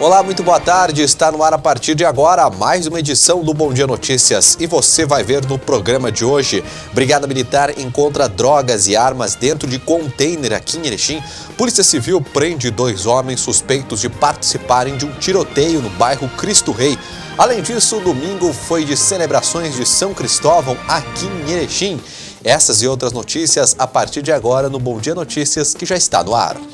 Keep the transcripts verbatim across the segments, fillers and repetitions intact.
Olá, muito boa tarde. Está no ar a partir de agora mais uma edição do Bom Dia Notícias. E você vai ver no programa de hoje: Brigada Militar encontra drogas e armas dentro de container aqui em Erechim. Polícia Civil prende dois homens suspeitos de participarem de um tiroteio no bairro Cristo Rei. Além disso, domingo foi de celebrações de São Cristóvão aqui em Erechim. Essas e outras notícias a partir de agora no Bom Dia Notícias, que já está no ar.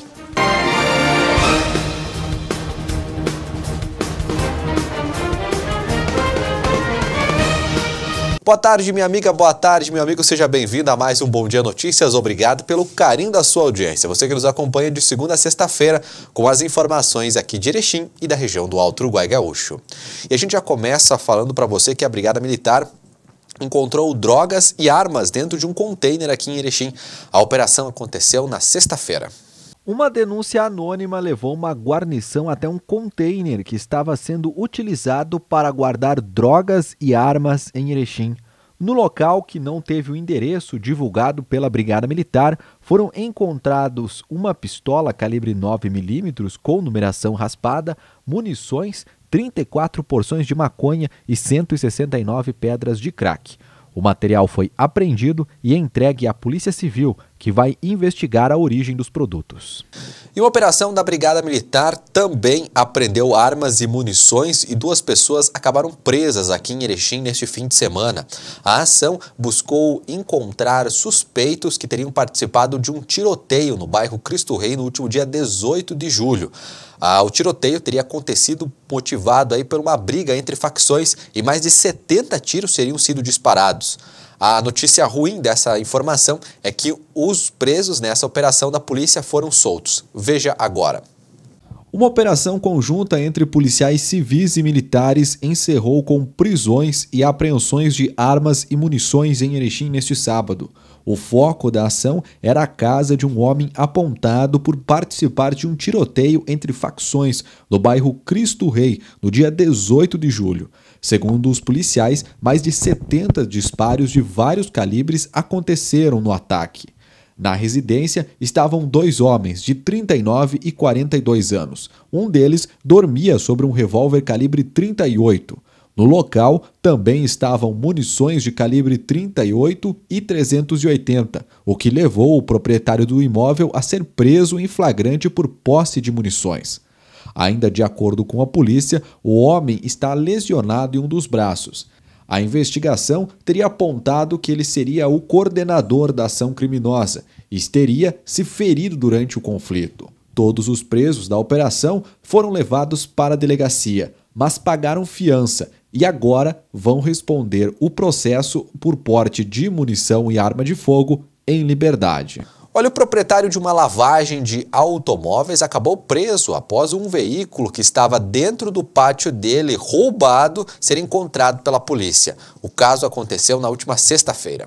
Boa tarde, minha amiga, boa tarde, meu amigo, seja bem-vindo a mais um Bom Dia Notícias. Obrigado pelo carinho da sua audiência. Você que nos acompanha de segunda a sexta-feira com as informações aqui de Erechim e da região do Alto Uruguai Gaúcho. E a gente já começa falando para você que a Brigada Militar encontrou drogas e armas dentro de um container aqui em Erechim. A operação aconteceu na sexta-feira. Uma denúncia anônima levou uma guarnição até um container que estava sendo utilizado para guardar drogas e armas em Erechim. No local, que não teve o endereço divulgado pela Brigada Militar, foram encontrados uma pistola calibre nove milímetros com numeração raspada, munições, trinta e quatro porções de maconha e cento e sessenta e nove pedras de crack. O material foi apreendido e entregue à Polícia Civil, que vai investigar a origem dos produtos. E uma operação da Brigada Militar também apreendeu armas e munições e duas pessoas acabaram presas aqui em Erechim neste fim de semana. A ação buscou encontrar suspeitos que teriam participado de um tiroteio no bairro Cristo Rei no último dia dezoito de julho. Ah, o tiroteio teria acontecido motivado aí por uma briga entre facções e mais de setenta tiros teriam sido disparados. A notícia ruim dessa informação é que os presos nessa operação da polícia foram soltos. Veja agora. Uma operação conjunta entre policiais civis e militares encerrou com prisões e apreensões de armas e munições em Erechim neste sábado. O foco da ação era a casa de um homem apontado por participar de um tiroteio entre facções no bairro Cristo Rei, no dia dezoito de julho. Segundo os policiais, mais de setenta disparos de vários calibres aconteceram no ataque. Na residência estavam dois homens de trinta e nove e quarenta e dois anos. Um deles dormia sobre um revólver calibre trinta e oito. No local também estavam munições de calibre trinta e oito e trezentos e oitenta, o que levou o proprietário do imóvel a ser preso em flagrante por posse de munições. Ainda de acordo com a polícia, o homem está lesionado em um dos braços. A investigação teria apontado que ele seria o coordenador da ação criminosa e teria se ferido durante o conflito. Todos os presos da operação foram levados para a delegacia, mas pagaram fiança e agora vão responder o processo por porte de munição e arma de fogo em liberdade. Olha, o proprietário de uma lavagem de automóveis acabou preso após um veículo que estava dentro do pátio dele, roubado, ser encontrado pela polícia. O caso aconteceu na última sexta-feira.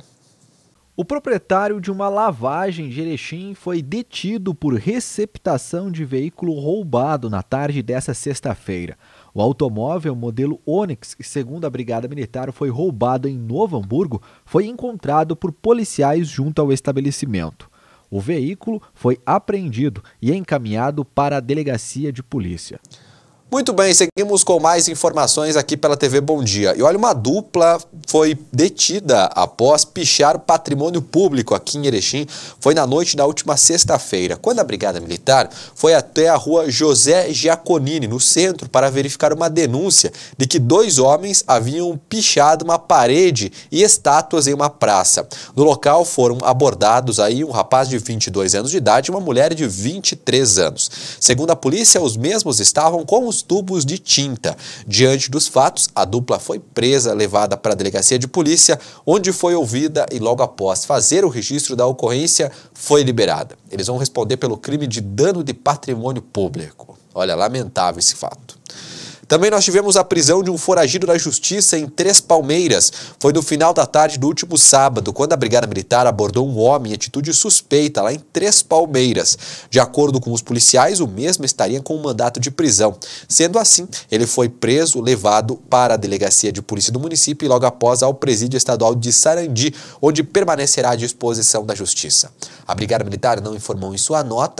O proprietário de uma lavagem de Erechim foi detido por receptação de veículo roubado na tarde dessa sexta-feira. O automóvel modelo Onix, que segundo a Brigada Militar foi roubado em Novo Hamburgo, foi encontrado por policiais junto ao estabelecimento. O veículo foi apreendido e encaminhado para a delegacia de polícia. Muito bem, seguimos com mais informações aqui pela T V Bom Dia. E olha, uma dupla foi detida após pichar patrimônio público aqui em Erechim. Foi na noite da última sexta-feira, quando a Brigada Militar foi até a rua José Giaconini, no centro, para verificar uma denúncia de que dois homens haviam pichado uma parede e estátuas em uma praça. No local foram abordados aí um rapaz de vinte e dois anos de idade e uma mulher de vinte e três anos. Segundo a polícia, os mesmos estavam com os tubos de tinta. Diante dos fatos, a dupla foi presa, levada para a delegacia de polícia, onde foi ouvida e logo após fazer o registro da ocorrência, foi liberada. Eles vão responder pelo crime de dano de patrimônio público. Olha, lamentável esse fato. Também nós tivemos a prisão de um foragido da Justiça em Três Palmeiras. Foi no final da tarde do último sábado, quando a Brigada Militar abordou um homem em atitude suspeita lá em Três Palmeiras. De acordo com os policiais, o mesmo estaria com um mandato de prisão. Sendo assim, ele foi preso, levado para a delegacia de polícia do município e logo após ao presídio estadual de Sarandi, onde permanecerá à disposição da Justiça. A Brigada Militar não informou em sua nota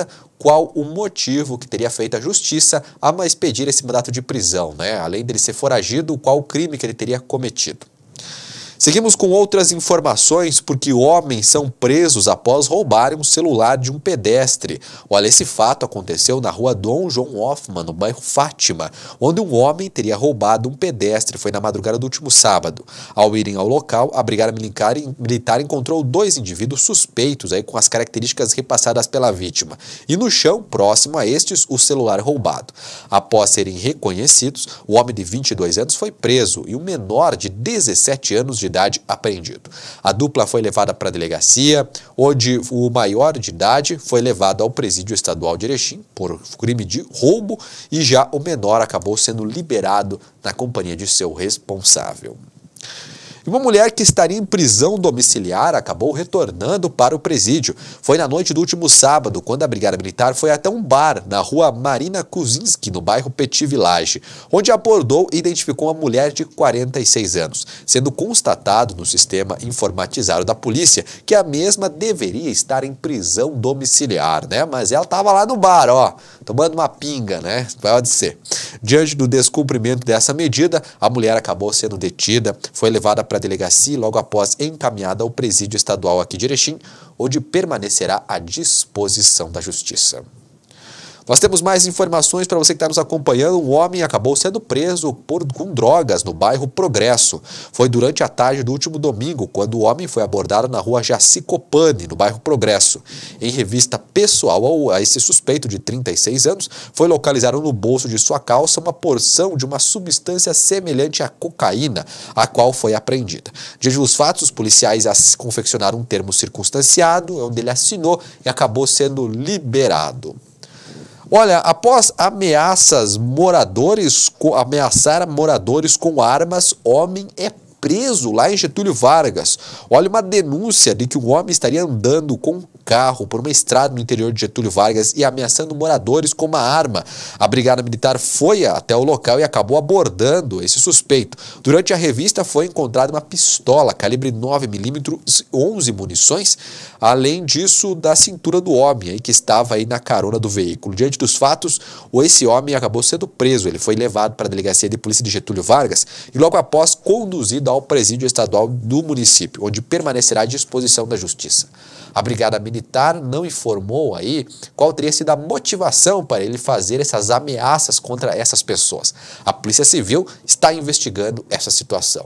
qual o motivo que teria feito a justiça a expedir esse mandato de prisão, né? Além dele ser foragido, qual o crime que ele teria cometido. Seguimos com outras informações, porque homens são presos após roubarem um celular de um pedestre. Olha, esse fato aconteceu na rua Dom João Hoffman, no bairro Fátima, onde um homem teria roubado um pedestre. Foi na madrugada do último sábado. Ao irem ao local, a brigada militar, militar encontrou dois indivíduos suspeitos aí, com as características repassadas pela vítima. E no chão, próximo a estes, o celular roubado. Após serem reconhecidos, o homem de vinte e dois anos foi preso e o menor de dezessete anos de idade apreendido. A dupla foi levada para a delegacia, onde o maior de idade foi levado ao presídio estadual de Erechim por crime de roubo e já o menor acabou sendo liberado na companhia de seu responsável. E uma mulher que estaria em prisão domiciliar acabou retornando para o presídio. Foi na noite do último sábado, quando a Brigada Militar foi até um bar na rua Marina Kuzinski, no bairro Petit Village, onde abordou e identificou uma mulher de quarenta e seis anos, sendo constatado no sistema informatizado da polícia que a mesma deveria estar em prisão domiciliar, né? Mas ela estava lá no bar, ó, tomando uma pinga, né? Pode ser. Diante do descumprimento dessa medida, a mulher acabou sendo detida, foi levada para a delegacia e logo após encaminhada ao presídio estadual aqui de Erechim, onde permanecerá à disposição da justiça. Nós temos mais informações para você que está nos acompanhando. Um homem acabou sendo preso por, com drogas no bairro Progresso. Foi durante a tarde do último domingo, quando o homem foi abordado na rua Jacicopane, no bairro Progresso. Em revista pessoal ao, a esse suspeito de trinta e seis anos, foi localizado no bolso de sua calça uma porção de uma substância semelhante à cocaína, a qual foi apreendida. Diante dos fatos, os policiais confeccionaram um termo circunstanciado, onde ele assinou e acabou sendo liberado. Olha, após ameaças moradores, ameaçar moradores com armas, homem é preso lá em Getúlio Vargas. Olha, uma denúncia de que um homem estaria andando com um carro por uma estrada no interior de Getúlio Vargas e ameaçando moradores com uma arma. A Brigada Militar foi até o local e acabou abordando esse suspeito. Durante a revista foi encontrada uma pistola calibre nove milímetros, onze munições, além disso da cintura do homem aí, que estava aí na carona do veículo. Diante dos fatos, esse homem acabou sendo preso. Ele foi levado para a Delegacia de Polícia de Getúlio Vargas e logo após conduzido ao presídio estadual do município, onde permanecerá à disposição da justiça. A Brigada Militar não informou aí qual teria sido a motivação para ele fazer essas ameaças contra essas pessoas. A Polícia Civil está investigando essa situação.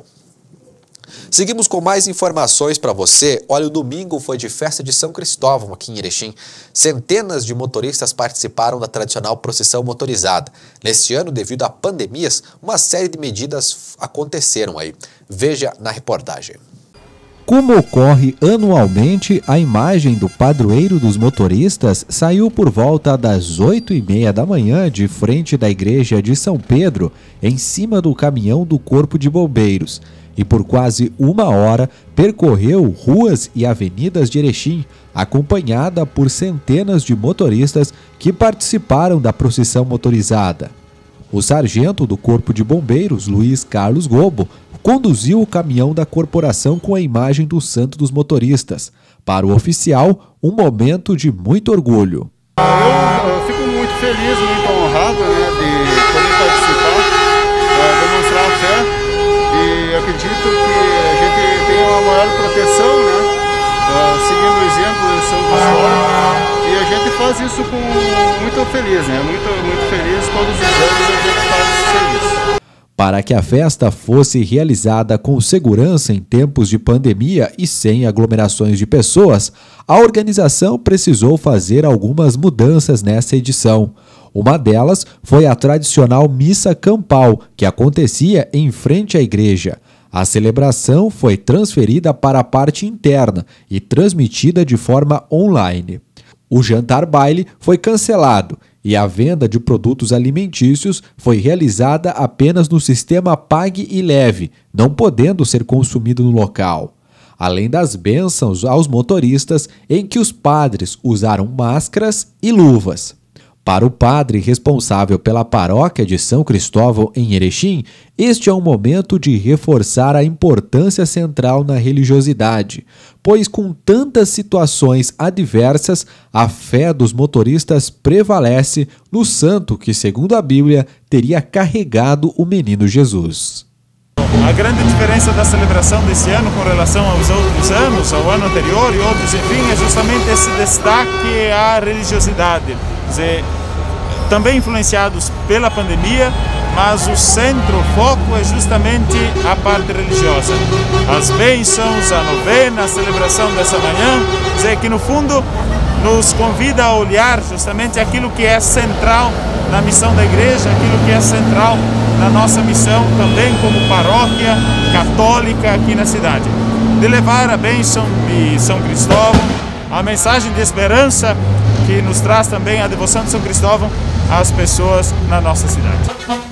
Seguimos com mais informações para você. Olha, o domingo foi de festa de São Cristóvão aqui em Erechim. Centenas de motoristas participaram da tradicional procissão motorizada. Neste ano, devido a pandemias, uma série de medidas aconteceram aí. Veja na reportagem. Como ocorre anualmente, a imagem do padroeiro dos motoristas saiu por volta das oito e meia da manhã de frente da igreja de São Pedro, em cima do caminhão do Corpo de Bombeiros, e por quase uma hora percorreu ruas e avenidas de Erechim, acompanhada por centenas de motoristas que participaram da procissão motorizada. O sargento do Corpo de Bombeiros, Luiz Carlos Gobo, conduziu o caminhão da corporação com a imagem do Santo dos Motoristas. Para o oficial, um momento de muito orgulho. Eu, eu fico muito feliz, muito honrado, né, de poder participar, é, demonstrar a fé, e acredito que a gente tem uma maior proteção, né, é, seguindo o exemplo de São Cristóvão, e a gente faz isso com muito feliz, né, muito, muito feliz, todos os anos a gente faz esse serviço. Para que a festa fosse realizada com segurança em tempos de pandemia e sem aglomerações de pessoas, a organização precisou fazer algumas mudanças nessa edição. Uma delas foi a tradicional missa campal, que acontecia em frente à igreja. A celebração foi transferida para a parte interna e transmitida de forma online. O jantar-baile foi cancelado e a venda de produtos alimentícios foi realizada apenas no sistema Pague e Leve, não podendo ser consumido no local. Além das bênçãos aos motoristas, em que os padres usaram máscaras e luvas. Para o padre responsável pela paróquia de São Cristóvão em Erechim, este é um momento de reforçar a importância central na religiosidade, pois com tantas situações adversas, a fé dos motoristas prevalece no santo que, segundo a Bíblia, teria carregado o menino Jesus. A grande diferença da celebração desse ano com relação aos outros anos, ao ano anterior e outros, enfim, é justamente esse destaque à religiosidade. Quer dizer, também influenciados pela pandemia, mas o centro, o foco é justamente a parte religiosa. As bênçãos, a novena, a celebração dessa manhã, quer dizer, que no fundo nos convida a olhar justamente aquilo que é central na missão da igreja, aquilo que é central na nossa missão também como paróquia católica aqui na cidade. De levar a bênção de São Cristóvão, a mensagem de esperança que nos traz também a devoção de São Cristóvão às pessoas na nossa cidade.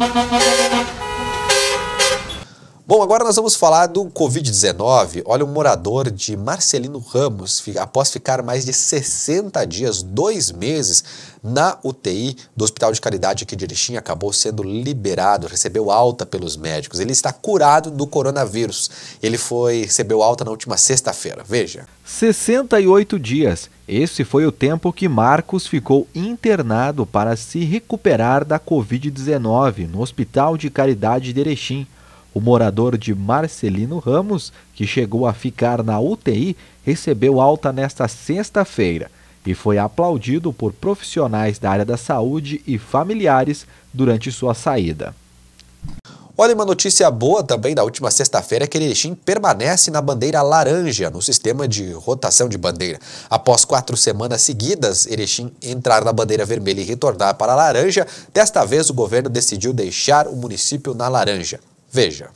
Bom, agora nós vamos falar do covid dezenove. Olha, um morador de Marcelino Ramos, após ficar mais de sessenta dias, dois meses, na U T I do Hospital de Caridade aqui de Erechim, acabou sendo liberado, recebeu alta pelos médicos. Ele está curado do coronavírus. Ele foi, recebeu alta na última sexta-feira. Veja. sessenta e oito dias. Esse foi o tempo que Marcos ficou internado para se recuperar da covid dezenove no Hospital de Caridade de Erechim. O morador de Marcelino Ramos, que chegou a ficar na U T I, recebeu alta nesta sexta-feira e foi aplaudido por profissionais da área da saúde e familiares durante sua saída. Olha, uma notícia boa também da última sexta-feira é que Erechim permanece na bandeira laranja, no sistema de rotação de bandeira. Após quatro semanas seguidas, Erechim entrar na bandeira vermelha e retornar para a laranja, desta vez o governo decidiu deixar o município na laranja. Veja.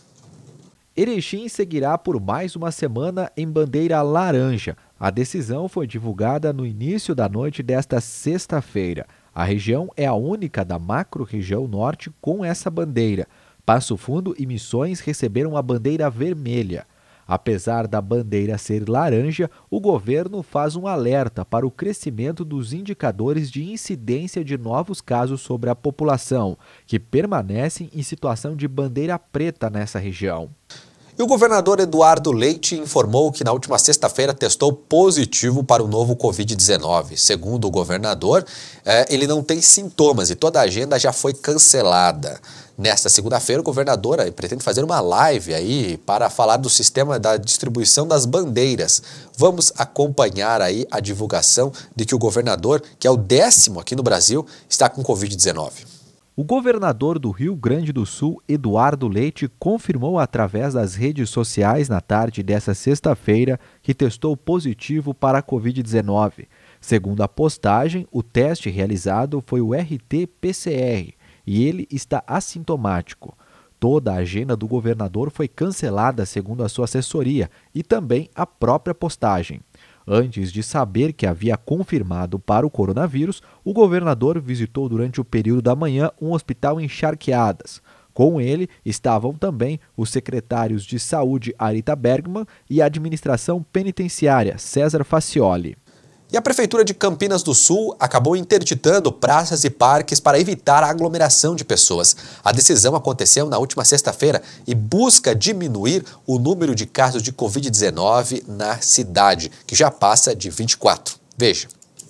Erechim seguirá por mais uma semana em bandeira laranja. A decisão foi divulgada no início da noite desta sexta-feira. A região é a única da macro-região norte com essa bandeira. Passo Fundo e Missões receberam a bandeira vermelha. Apesar da bandeira ser laranja, o governo faz um alerta para o crescimento dos indicadores de incidência de novos casos sobre a população, que permanecem em situação de bandeira preta nessa região. E o governador Eduardo Leite informou que na última sexta-feira testou positivo para o novo covid dezenove. Segundo o governador, eh, ele não tem sintomas e toda a agenda já foi cancelada. Nesta segunda-feira, o governador eh, pretende fazer uma live aí para falar do sistema da distribuição das bandeiras. Vamos acompanhar aí a divulgação de que o governador, que é o décimo aqui no Brasil, está com covid dezenove. O governador do Rio Grande do Sul, Eduardo Leite, confirmou através das redes sociais na tarde desta sexta-feira que testou positivo para a covid dezenove. Segundo a postagem, o teste realizado foi o R T P C R e ele está assintomático. Toda a agenda do governador foi cancelada, segundo a sua assessoria, e também a própria postagem. Antes de saber que havia confirmado para o coronavírus, o governador visitou durante o período da manhã um hospital em Charqueadas. Com ele estavam também os secretários de Saúde Arita Bergman e a Administração Penitenciária César Facioli. E a Prefeitura de Campinas do Sul acabou interditando praças e parques para evitar a aglomeração de pessoas. A decisão aconteceu na última sexta-feira e busca diminuir o número de casos de covid dezenove na cidade, que já passa de vinte e quatro. Veja.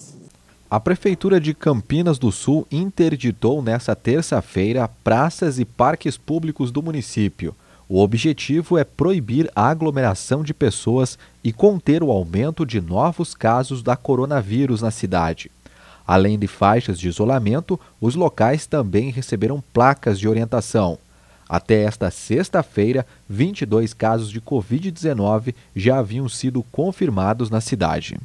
A Prefeitura de Campinas do Sul interditou nesta terça-feira praças e parques públicos do município. O objetivo é proibir a aglomeração de pessoas e conter o aumento de novos casos da coronavírus na cidade. Além de faixas de isolamento, os locais também receberam placas de orientação. Até esta sexta-feira, vinte e dois casos de covid dezenove já haviam sido confirmados na cidade.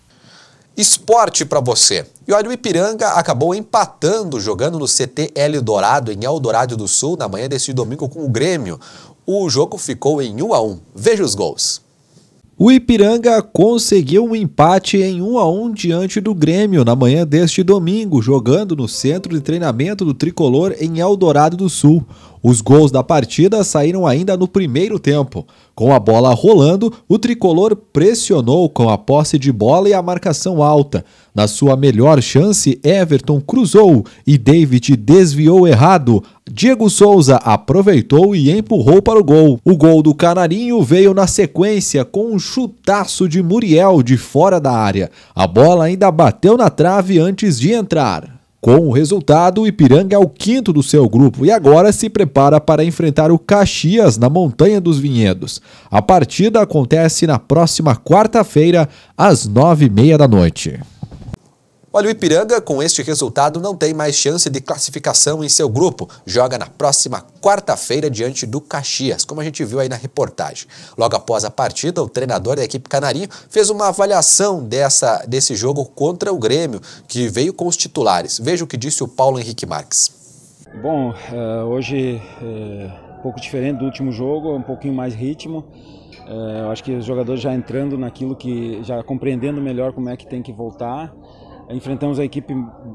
Esporte para você. E olha, o Ipiranga acabou empatando, jogando no C T Eldorado, em Eldorado do Sul, na manhã deste domingo com o Grêmio. O jogo ficou em um a um. Veja os gols. O Ipiranga conseguiu um empate em um a um diante do Grêmio na manhã deste domingo, jogando no centro de treinamento do Tricolor em Eldorado do Sul. Os gols da partida saíram ainda no primeiro tempo. Com a bola rolando, o Tricolor pressionou com a posse de bola e a marcação alta. Na sua melhor chance, Everton cruzou e David desviou errado. Diego Souza aproveitou e empurrou para o gol. O gol do Canarinho veio na sequência com um chutaço de Muriel de fora da área. A bola ainda bateu na trave antes de entrar. Com o resultado, o Ipiranga é o quinto do seu grupo e agora se prepara para enfrentar o Caxias na Montanha dos Vinhedos. A partida acontece na próxima quarta-feira, às nove e meia da noite. Olha, o Ipiranga, com este resultado, não tem mais chance de classificação em seu grupo. Joga na próxima quarta-feira diante do Caxias, como a gente viu aí na reportagem. Logo após a partida, o treinador da equipe Canarinho fez uma avaliação dessa, desse jogo contra o Grêmio, que veio com os titulares. Veja o que disse o Paulo Henrique Marques. Bom, uh, hoje é um pouco diferente do último jogo, um pouquinho mais ritmo. Uh, eu acho que os jogadores já entrando naquilo que, já compreendendo melhor como é que tem que voltar. Enfrentamos a equipe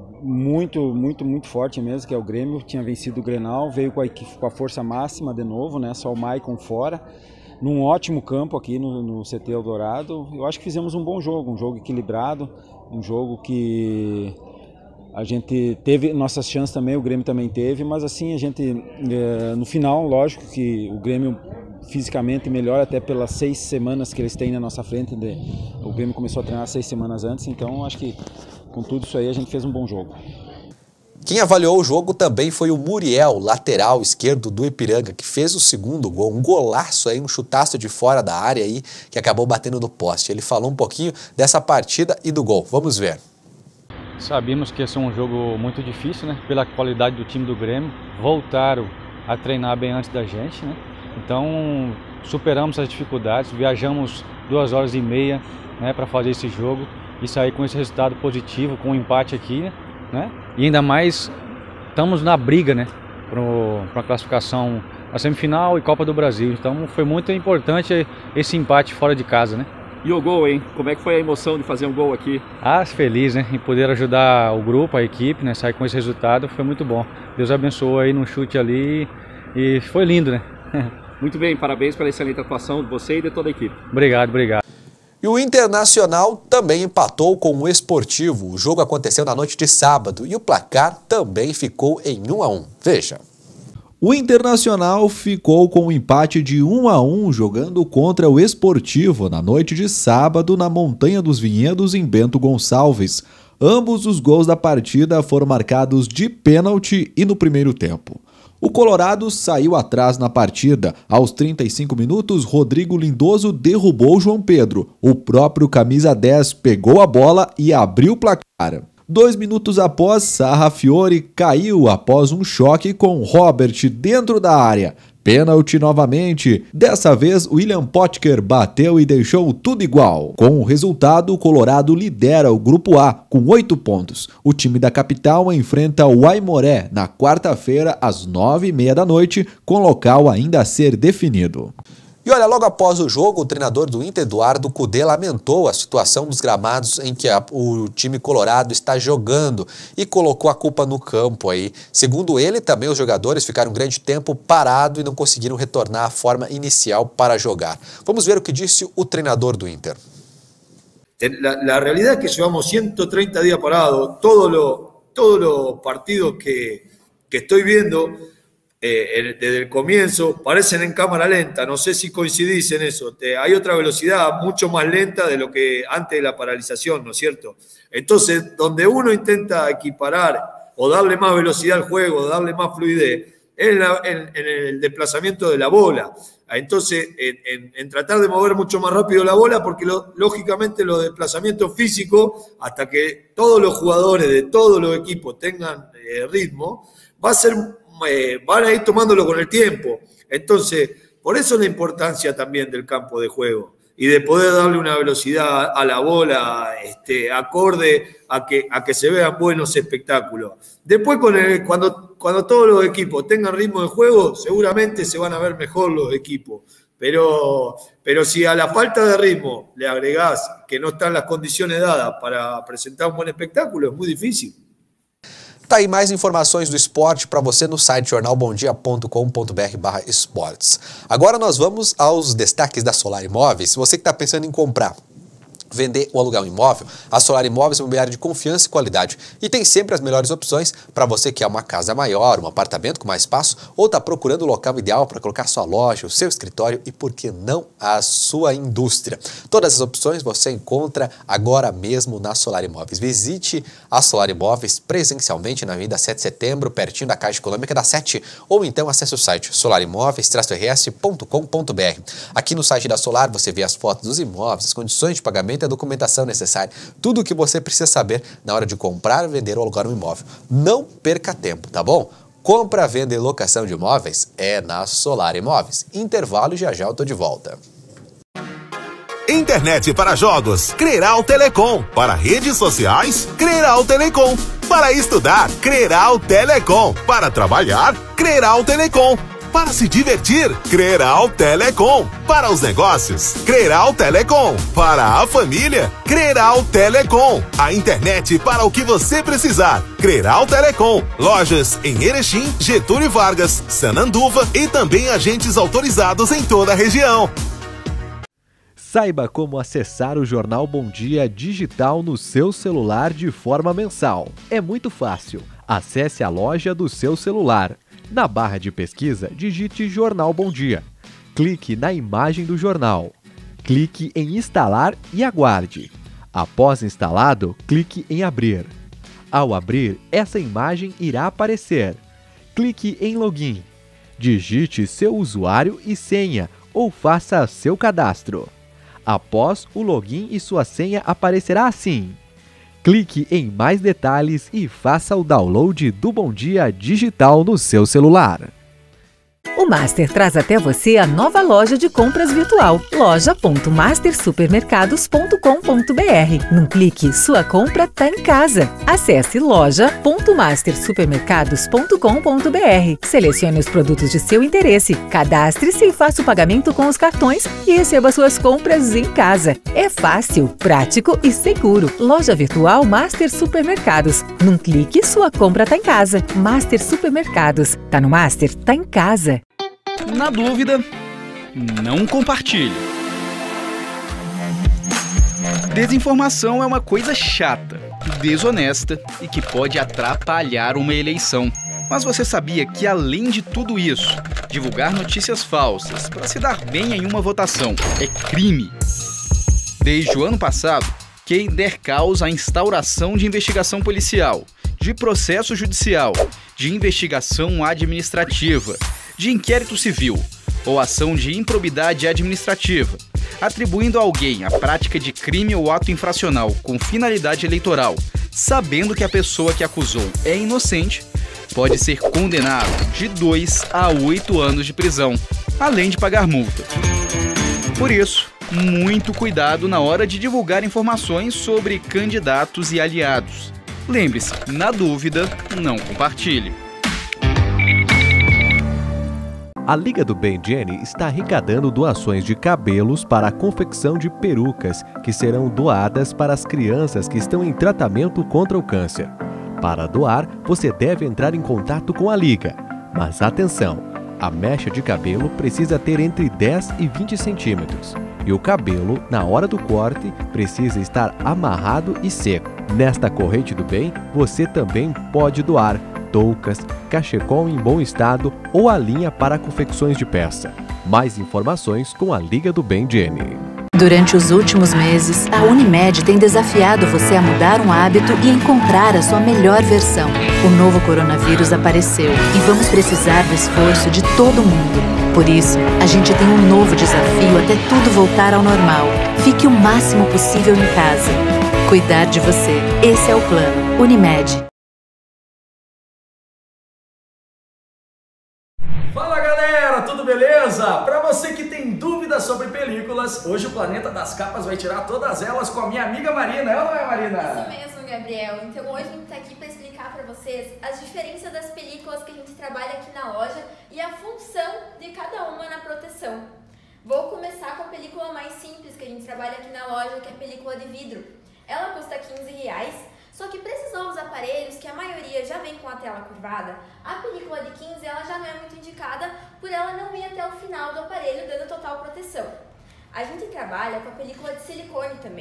muito, muito, muito forte mesmo, que é o Grêmio. Tinha vencido o Grenal, veio com a, equipe, com a força máxima de novo, né? Só o Maicon fora. Num ótimo campo aqui no, no C T Eldorado. Eu acho que fizemos um bom jogo, um jogo equilibrado, um jogo que a gente teve nossas chances também, o Grêmio também teve, mas assim a gente, é, no final, lógico que o Grêmio fisicamente melhor até pelas seis semanas que eles têm na nossa frente. De, o Grêmio começou a treinar seis semanas antes, então acho que com tudo isso aí a gente fez um bom jogo. Quem avaliou o jogo também foi o Muriel, lateral esquerdo do Ipiranga, que fez o segundo gol, um golaço aí, um chutaço de fora da área aí, que acabou batendo no poste. Ele falou um pouquinho dessa partida e do gol. Vamos ver. Sabíamos que ia ser um jogo muito difícil, né? Pela qualidade do time do Grêmio. Voltaram a treinar bem antes da gente, né? Então superamos as dificuldades, viajamos duas horas e meia, né, para fazer esse jogo e sair com esse resultado positivo, com um empate aqui, né? E ainda mais estamos na briga, né, para a classificação a semifinal e Copa do Brasil. Então foi muito importante esse empate fora de casa, né? E o gol, hein? Como é que foi a emoção de fazer um gol aqui? Ah, feliz, né? Em poder ajudar o grupo, a equipe, né? Sair com esse resultado foi muito bom. Deus abençoou aí no chute ali e foi lindo, né? Muito bem, parabéns pela excelente atuação de você e de toda a equipe. Obrigado, obrigado. E o Internacional também empatou com o Esportivo. O jogo aconteceu na noite de sábado e o placar também ficou em um a um. Veja. O Internacional ficou com um empate de um a um jogando contra o Esportivo na noite de sábado na Montanha dos Vinhedos em Bento Gonçalves. Ambos os gols da partida foram marcados de pênalti e no primeiro tempo. O Colorado saiu atrás na partida. Aos trinta e cinco minutos, Rodrigo Lindoso derrubou João Pedro. O próprio camisa dez pegou a bola e abriu o placar. Dois minutos após, Sarra Fiore caiu após um choque com Robert dentro da área. Pênalti novamente. Dessa vez, William Potker bateu e deixou tudo igual. Com o resultado, o Colorado lidera o Grupo A com oito pontos. O time da capital enfrenta o Aimoré na quarta-feira, às nove e meia da noite, com local ainda a ser definido. E olha, logo após o jogo, o treinador do Inter, Eduardo Cudê, lamentou a situação dos gramados em que a, o time colorado está jogando e colocou a culpa no campo aí. Segundo ele, também os jogadores ficaram um grande tempo parados e não conseguiram retornar à forma inicial para jogar. Vamos ver o que disse o treinador do Inter. La, la realidad es que llevamos ciento treinta días parados. Todos los todo lo partidos que, que estoy viendo Eh, desde el comienzo, parecen en cámara lenta, no sé si coincidís en eso, Te, hay otra velocidad mucho más lenta de lo que antes de la paralización, ¿no es cierto? Entonces, donde uno intenta equiparar o darle más velocidad al juego, darle más fluidez, es en, la, en, en el desplazamiento de la bola. Entonces, en, en, en tratar de mover mucho más rápido la bola, porque lo, lógicamente los desplazamientos físicos, hasta que todos los jugadores de todos los equipos tengan eh, ritmo, va a ser... Eh, van a ir tomándolo con el tiempo. Entonces, por eso la importancia también del campo de juego y de poder darle una velocidad a la bola este, acorde a que, a que se vean buenos espectáculos. Después, con el, cuando, cuando todos los equipos tengan ritmo de juego, seguramente se van a ver mejor los equipos. Pero, pero si a la falta de ritmo le agregás que no están las condiciones dadas para presentar un buen espectáculo, es muy difícil. Tá aí mais informações do esporte para você no site jornal bom dia ponto com ponto br barra esportes. Agora nós vamos aos destaques da Solar Imóveis. Se você que está pensando em comprar vender ou alugar um imóvel? A Solar Imóveis é uma imobiliária de confiança e qualidade e tem sempre as melhores opções para você que quer uma casa maior, um apartamento com mais espaço ou está procurando o local ideal para colocar sua loja, o seu escritório e, por que não, a sua indústria. Todas as opções você encontra agora mesmo na Solar Imóveis. Visite a Solar Imóveis presencialmente na Avenida sete de Setembro, pertinho da Caixa Econômica da Sete, ou então acesse o site solar imóveis traço r s ponto com ponto b r. Aqui no site da Solar você vê as fotos dos imóveis, as condições de pagamento e a documentação necessária, tudo o que você precisa saber na hora de comprar, vender ou alugar um imóvel. Não perca tempo, tá bom? Compra, venda e locação de imóveis é na Solar Imóveis. Intervalo e já já eu tô de volta. Internet para jogos, Creral Telecom. Para redes sociais, Creral Telecom. Para estudar, Creral Telecom. Para trabalhar, Creral Telecom. Para se divertir, Creral Telecom. Para os negócios, Creral Telecom. Para a família, Creral Telecom. A internet para o que você precisar. Creral Telecom. Lojas em Erechim, Getúlio Vargas, Sananduva e também agentes autorizados em toda a região. Saiba como acessar o Jornal Bom Dia digital no seu celular de forma mensal. É muito fácil. Acesse a loja do seu celular. Na barra de pesquisa, digite Jornal Bom Dia. Clique na imagem do jornal. Clique em instalar e aguarde. Após instalado, clique em abrir. Ao abrir, essa imagem irá aparecer. Clique em login. Digite seu usuário e senha ou faça seu cadastro. Após o login e sua senha aparecerá assim. Clique em mais detalhes e faça o download do Bom Dia digital no seu celular. O Master traz até você a nova loja de compras virtual, loja ponto master supermercados ponto com ponto b r. Num clique, sua compra tá em casa. Acesse loja ponto master supermercados ponto com ponto b r. Selecione os produtos de seu interesse, cadastre-se e faça o pagamento com os cartões e receba suas compras em casa. É fácil, prático e seguro. Loja virtual Master Supermercados. Num clique, sua compra tá em casa. Master Supermercados. Tá no Master, tá em casa. Na dúvida, não compartilhe. Desinformação é uma coisa chata, desonesta e que pode atrapalhar uma eleição. Mas você sabia que, além de tudo isso, divulgar notícias falsas para se dar bem em uma votação é crime? Desde o ano passado, quem der causa à instauração de investigação policial, de processo judicial, de investigação administrativa, de inquérito civil ou ação de improbidade administrativa, atribuindo a alguém a prática de crime ou ato infracional com finalidade eleitoral, sabendo que a pessoa que acusou é inocente, pode ser condenado de dois a oito anos de prisão, além de pagar multa. Por isso, muito cuidado na hora de divulgar informações sobre candidatos e aliados. Lembre-se, na dúvida, não compartilhe. A Liga do Bem Jenny está arrecadando doações de cabelos para a confecção de perucas que serão doadas para as crianças que estão em tratamento contra o câncer. Para doar, você deve entrar em contato com a Liga. Mas atenção, a mecha de cabelo precisa ter entre dez e vinte centímetros. E o cabelo, na hora do corte, precisa estar amarrado e seco. Nesta corrente do bem, você também pode doar toucas, cachecol em bom estado ou a linha para confecções de peça. Mais informações com a Liga do Bem Jenny. Durante os últimos meses, a Unimed tem desafiado você a mudar um hábito e encontrar a sua melhor versão. O novo coronavírus apareceu e vamos precisar do esforço de todo mundo. Por isso, a gente tem um novo desafio até tudo voltar ao normal. Fique o máximo possível em casa. Cuidar de você. Esse é o plano. Unimed. Fala galera, tudo beleza? Pra você que tem dúvidas sobre películas, hoje o Planeta das Capas vai tirar todas elas com a minha amiga Marina, é ou não é, Marina? Isso mesmo, Gabriel. Então hoje a gente tá aqui pra explicar pra vocês as diferenças das películas que a gente trabalha aqui na loja e a função de cada uma na proteção. Vou começar com a película mais simples que a gente trabalha aqui na loja, que é a película de vidro. Ela custa quinze reais. Só que para esses novos aparelhos, que a maioria já vem com a tela curvada, a película de quinze ela já não é muito indicada por ela não ir até o final do aparelho dando total proteção. A gente trabalha com a película de silicone também,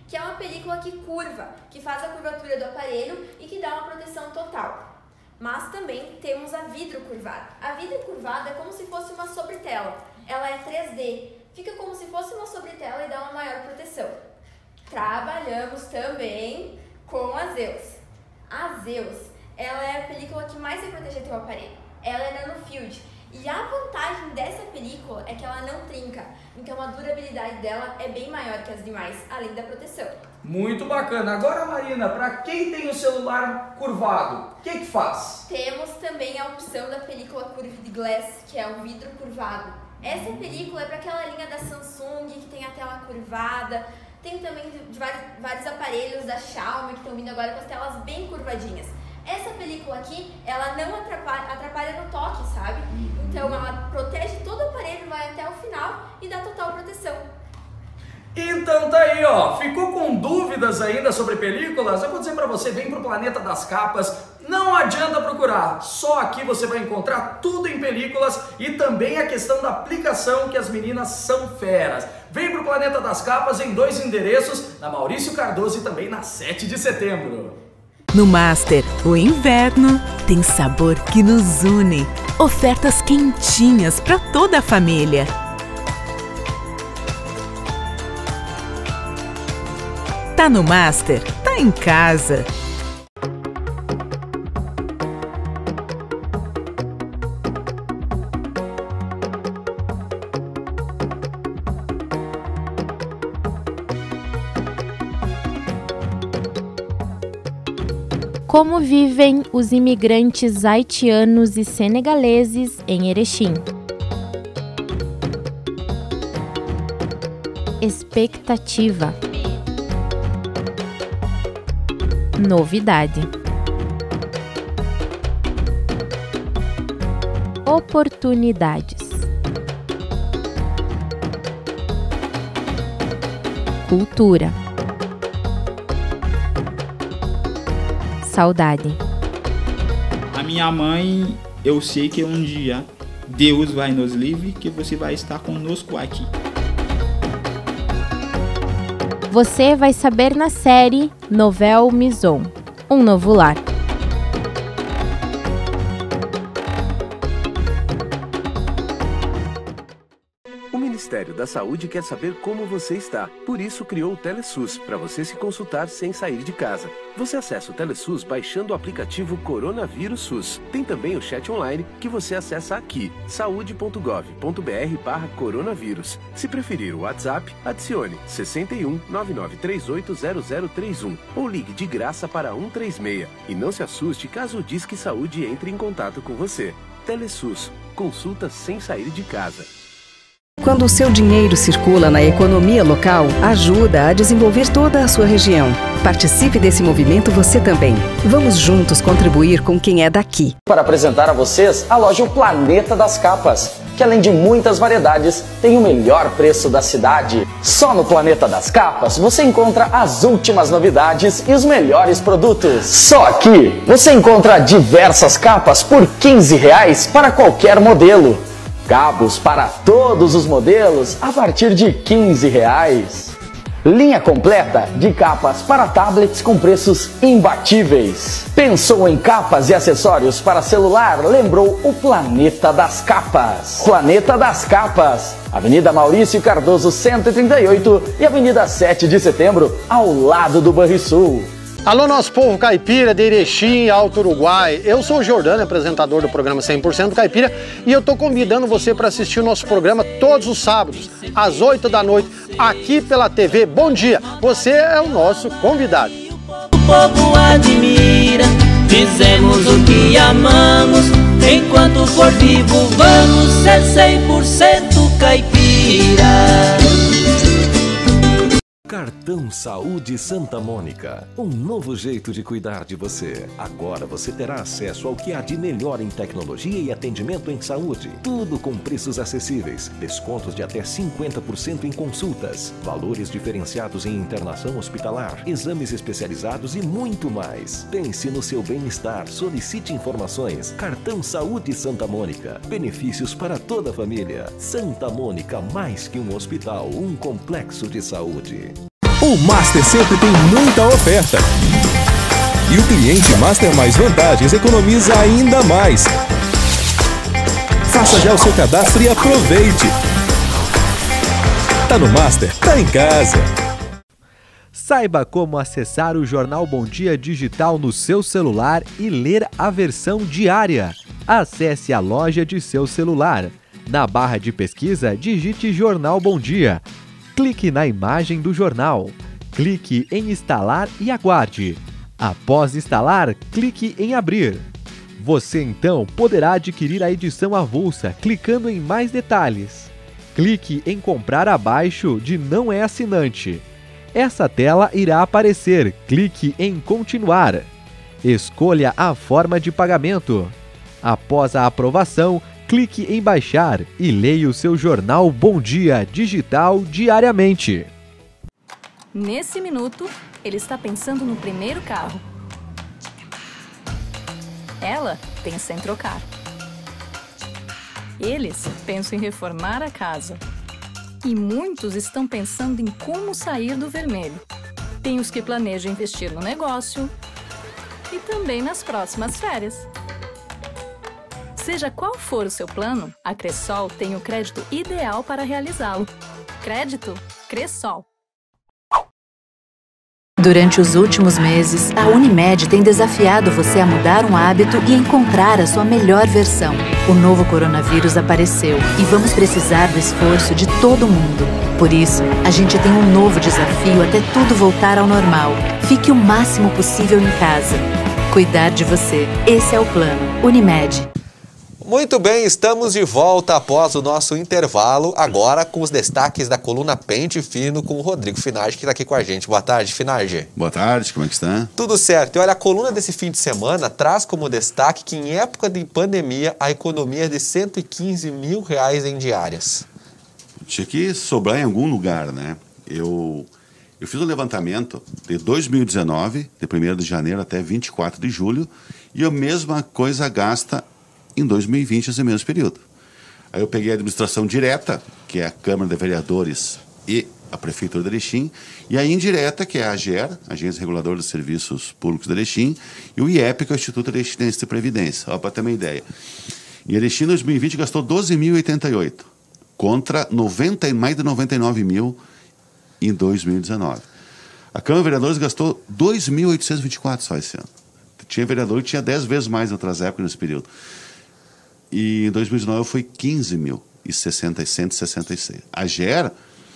que é uma película que curva, que faz a curvatura do aparelho e que dá uma proteção total. Mas também temos a vidro curvada. A vidro curvada é como se fosse uma sobretela. Ela é três D, fica como se fosse uma sobretela e dá uma maior proteção. Trabalhamos também com a Zeus. A Zeus, ela é a película que mais vai proteger teu aparelho. Ela é nanofield. E a vantagem dessa película é que ela não trinca, então a durabilidade dela é bem maior que as demais, além da proteção. Muito bacana. Agora, Marina, para quem tem o celular curvado, o que que faz? Temos também a opção da película Curved Glass, que é o vidro curvado. Essa película é para aquela linha da Samsung que tem a tela curvada. Tem também de vários, vários aparelhos da Xiaomi que estão vindo agora com as telas bem curvadinhas. Essa película aqui, ela não atrapalha, atrapalha no toque, sabe? Então ela protege todo o aparelho, vai até o final e dá total proteção. Então tá aí, ó. Ficou com dúvidas ainda sobre películas? Eu vou dizer pra você, vem pro Planeta das Capas. Não adianta procurar, só aqui você vai encontrar tudo em películas e também a questão da aplicação, que as meninas são feras. Vem pro Planeta das Capas em dois endereços, na Maurício Cardoso e também na sete de setembro. No Master, o inverno tem sabor que nos une. Ofertas quentinhas para toda a família. Tá no Master, tá em casa. Como vivem os imigrantes haitianos e senegaleses em Erechim? Expectativa. Novidade. Oportunidades. Cultura. Saudade. A minha mãe, eu sei que um dia Deus vai nos livre, que você vai estar conosco aqui. Você vai saber na série Nouvelle Maison, um novo lar. O Ministério da Saúde quer saber como você está. Por isso criou o TeleSUS, para você se consultar sem sair de casa. Você acessa o TeleSUS baixando o aplicativo Coronavírus SUS. Tem também o chat online que você acessa aqui, saúde ponto gov ponto br barra coronavírus. Se preferir o WhatsApp, adicione sessenta e um, nove nove três oito, zero zero três um ou ligue de graça para um três seis. E não se assuste caso o Disque Saúde entre em contato com você. TeleSUS, consulta sem sair de casa. Quando o seu dinheiro circula na economia local, ajuda a desenvolver toda a sua região. Participe desse movimento você também. Vamos juntos contribuir com quem é daqui. Para apresentar a vocês a loja O Planeta das Capas, que além de muitas variedades, tem o melhor preço da cidade. Só no Planeta das Capas você encontra as últimas novidades e os melhores produtos. Só aqui você encontra diversas capas por quinze reais para qualquer modelo. Cabos para todos os modelos a partir de quinze reais. Linha completa de capas para tablets com preços imbatíveis. Pensou em capas e acessórios para celular? Lembrou o Planeta das Capas. Planeta das Capas, Avenida Maurício Cardoso cento e trinta e oito e Avenida sete de setembro, ao lado do Banrisul. Alô, nosso povo caipira de Erechim, Alto Uruguai. Eu sou o Jordano, apresentador do programa cem por cento Caipira, e eu tô convidando você para assistir o nosso programa todos os sábados, às oito da noite, aqui pela T V Bom Dia. Você é o nosso convidado. O povo admira, fizemos o que amamos, enquanto for vivo vamos ser cem por cento caipira. Cartão Saúde Santa Mônica, um novo jeito de cuidar de você. Agora você terá acesso ao que há de melhor em tecnologia e atendimento em saúde. Tudo com preços acessíveis, descontos de até cinquenta por cento em consultas, valores diferenciados em internação hospitalar, exames especializados e muito mais. Pense no seu bem-estar, solicite informações. Cartão Saúde Santa Mônica, benefícios para toda a família. Santa Mônica, mais que um hospital, um complexo de saúde. O Master sempre tem muita oferta. E o cliente Master Mais Vantagens economiza ainda mais. Faça já o seu cadastro e aproveite. Tá no Master, tá em casa. Saiba como acessar o Jornal Bom Dia digital no seu celular e ler a versão diária. Acesse a loja de seu celular. Na barra de pesquisa, digite Jornal Bom Dia. Clique na imagem do jornal. Clique em instalar e aguarde. Após instalar, clique em abrir. Você então poderá adquirir a edição avulsa clicando em mais detalhes. Clique em comprar abaixo de não é assinante. Essa tela irá aparecer. Clique em continuar. Escolha a forma de pagamento. Após a aprovação, clique em baixar e leia o seu jornal Bom Dia digital diariamente. Nesse minuto, ele está pensando no primeiro carro. Ela pensa em trocar. Eles pensam em reformar a casa. E muitos estão pensando em como sair do vermelho. Tem os que planejam investir no negócio e também nas próximas férias. Seja qual for o seu plano, a Cressol tem o crédito ideal para realizá-lo. Crédito Cressol. Durante os últimos meses, a Unimed tem desafiado você a mudar um hábito e encontrar a sua melhor versão. O novo coronavírus apareceu e vamos precisar do esforço de todo mundo. Por isso, a gente tem um novo desafio até tudo voltar ao normal. Fique o máximo possível em casa. Cuidar de você. Esse é o plano. Unimed. Muito bem, estamos de volta após o nosso intervalo, agora com os destaques da coluna Pente Fino com o Rodrigo Finardi, que está aqui com a gente. Boa tarde, Finardi. Boa tarde, como é que está? Tudo certo. E olha, a coluna desse fim de semana traz como destaque que em época de pandemia a economia é de cento e quinze mil reais em diárias. Tinha que sobrar em algum lugar, né? Eu, eu fiz um levantamento de dois mil e dezenove, de primeiro de janeiro até vinte e quatro de julho, e a mesma coisa gasta em dois mil e vinte, esse mesmo período. Aí eu peguei a administração direta, que é a Câmara de Vereadores e a Prefeitura de Erechim, e a indireta, que é a AGER, Agência Reguladora dos Serviços Públicos de Erechim, e o I E P, que é o Instituto Erechinense de Previdência. Para ter uma ideia. Em Erechim, em dois mil e vinte, gastou doze mil e oitenta e oito, contra noventa, mais de noventa e nove mil em dois mil e dezenove. A Câmara de Vereadores gastou dois mil oitocentos e vinte e quatro só esse ano. Tinha vereador que tinha dez vezes mais em outras épocas nesse período. E em dois mil e dezenove foi quinze mil e cento e sessenta e seis. A AGER,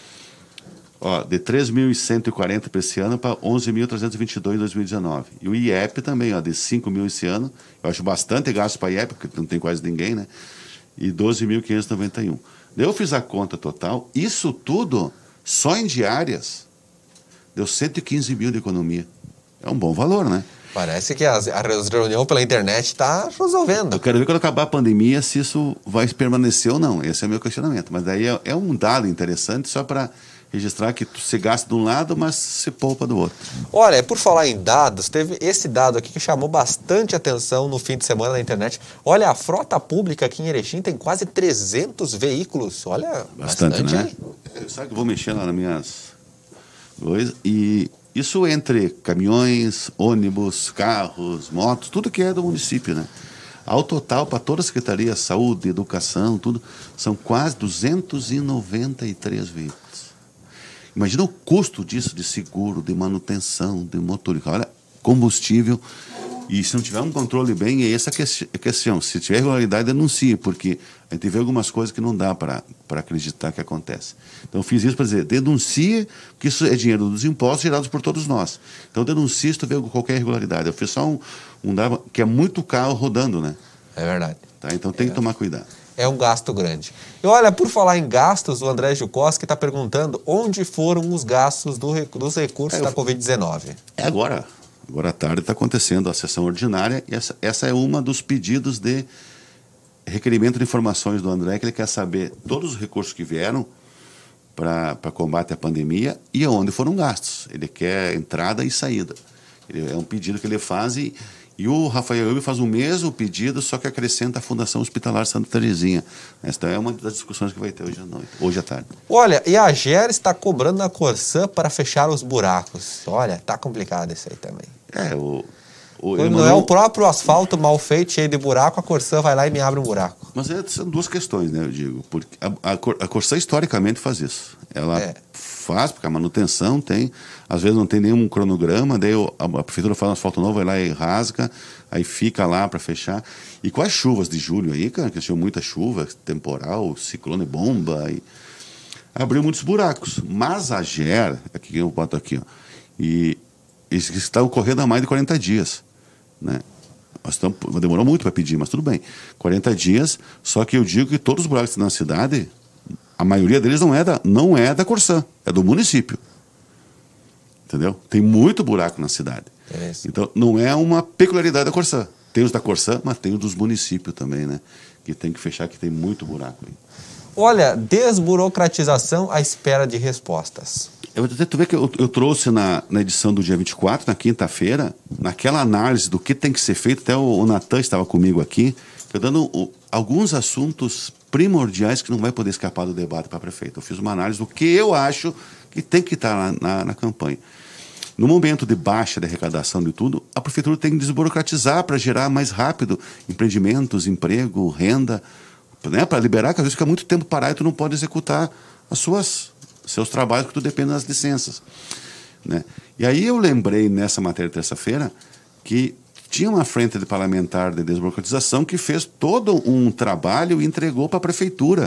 ó, de três mil cento e quarenta para esse ano para onze mil trezentos e vinte e dois em dois mil e dezenove. E o I E P também, ó, de cinco mil esse ano. Eu acho bastante gasto para I E P, porque não tem quase ninguém, né? E doze mil quinhentos e noventa e um. Eu fiz a conta total, isso tudo só em diárias deu cento e quinze mil de economia. É um bom valor, né? Parece que as, a reunião pela internet está resolvendo. Eu quero ver quando acabar a pandemia se isso vai permanecer ou não. Esse é o meu questionamento. Mas daí é, é um dado interessante só para registrar que você gasta de um lado, mas se poupa do outro. Olha, por falar em dados, teve esse dado aqui que chamou bastante atenção no fim de semana na internet. Olha, a frota pública aqui em Erechim tem quase trezentos veículos. Olha, bastante, bastante, né? Hein? Sabe que eu vou mexer lá nas minhas coisas e... Isso entre caminhões, ônibus, carros, motos, tudo que é do município, né? Ao total, para toda a Secretaria, Saúde, Educação, tudo, são quase duzentos e noventa e três veículos. Imagina o custo disso de seguro, de manutenção, de motor. Olha, combustível. E se não tiver um controle bem, é essa a questão. Se tiver irregularidade, denuncie, porque a gente vê algumas coisas que não dá para acreditar que acontece. Então, eu fiz isso para dizer, denuncie, porque isso é dinheiro dos impostos gerados por todos nós. Então, denuncie se tu vê qualquer irregularidade. Eu fiz só um, um dado, que é muito carro rodando, né? É verdade. Tá? Então, tem é. que tomar cuidado. É um gasto grande. E olha, por falar em gastos, o André Jukoski está perguntando onde foram os gastos do, dos recursos é, da covid dezenove. É agora. Agora à tarde está acontecendo a sessão ordinária e essa, essa é uma dos pedidos de requerimento de informações do André, que ele quer saber todos os recursos que vieram para combate à pandemia e aonde foram gastos. Ele quer entrada e saída. Ele, é um pedido que ele faz e, E o Rafael Ayub faz o mesmo pedido, só que acrescenta a Fundação Hospitalar Santa Terezinha. Esta é uma das discussões que vai ter hoje à noite, hoje à tarde. Olha, e a A G E R está cobrando na Corsã para fechar os buracos. Olha, tá complicado isso aí também. É, o... o Quando não é o próprio asfalto mal feito, cheio de buraco, a Corsã vai lá e me abre um buraco. Mas é, são duas questões, né, eu digo. Porque a, a, a Corsã historicamente faz isso. Ela é. faz, porque a manutenção tem, às vezes não tem nenhum cronograma, daí a, a prefeitura faz um asfalto novo, vai lá e rasga, aí fica lá para fechar. E com as chuvas de julho aí, cara, que tinha muita chuva, temporal, ciclone bomba, e abriu muitos buracos. Mas a A G E R, aqui eu boto aqui, ó, e eles estão correndo há mais de quarenta dias, né? Nós estamos, demorou muito para pedir, mas tudo bem. quarenta dias, só que eu digo que todos os buracos que estão na cidade, a maioria deles não é da, não é da Corsã, é do município. Entendeu? Tem muito buraco na cidade. É então, não é uma peculiaridade da Corsã. Tem os da Corsã, mas tem os dos municípios também, né? Que tem que fechar, que tem muito buraco aí. Olha, desburocratização à espera de respostas. Eu, tu vê que eu, eu trouxe na, na edição do dia vinte e quatro, na quinta-feira, naquela análise do que tem que ser feito, até o, o Natan estava comigo aqui, eu dando o, alguns assuntos primordiais que não vai poder escapar do debate para prefeito. Eu fiz uma análise do que eu acho que tem que estar na, na, na campanha. No momento de baixa de arrecadação de tudo, a prefeitura tem que desburocratizar para gerar mais rápido empreendimentos, emprego, renda, né, para liberar, que às vezes fica muito tempo parado e tu não pode executar as suas seus trabalhos, que tu depende das licenças, né? E aí eu lembrei nessa matéria de terça-feira que tinha uma frente de parlamentar de desburocratização que fez todo um trabalho e entregou para a prefeitura,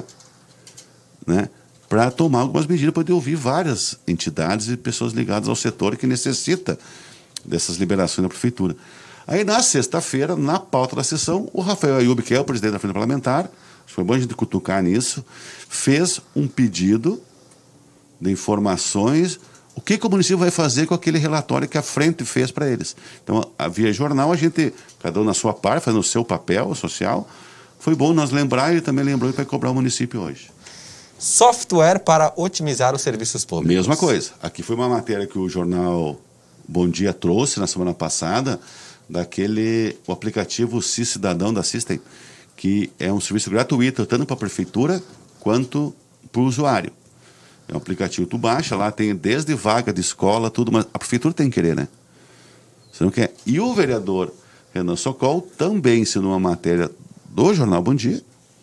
né, para tomar algumas medidas, poder ouvir várias entidades e pessoas ligadas ao setor que necessita dessas liberações da prefeitura. Aí na sexta-feira, na pauta da sessão, o Rafael Ayub, que é o presidente da frente parlamentar, foi bom a gente cutucar nisso, fez um pedido de informações, o que, que o município vai fazer com aquele relatório que a frente fez para eles. Então, a, via jornal, a gente, cada um na sua parte, fazendo o seu papel social, foi bom nós lembrar, e ele também lembrou que vai cobrar o município hoje. Software para otimizar os serviços públicos. Mesma coisa. Aqui foi uma matéria que o jornal Bom Dia trouxe na semana passada, daquele, o aplicativo C I S Cidadão da System, que é um serviço gratuito, tanto para a prefeitura quanto para o usuário. É um aplicativo, tu baixa, lá tem desde vaga de escola, tudo, mas a prefeitura tem que querer, né? Você não quer. E o vereador Renan Sokol também, sendo uma matéria do jornal Bom Dia,